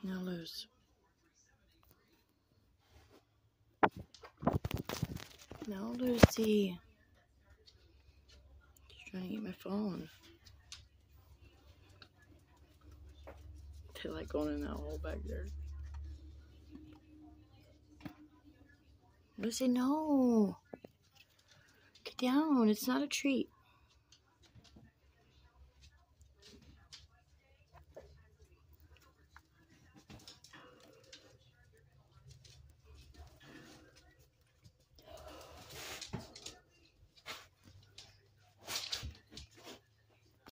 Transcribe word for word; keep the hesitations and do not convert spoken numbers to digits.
Now loose. No, Lucy. She's trying to eat my phone. They like going in that hole back there. Lucy, no. Get down. It's not a treat.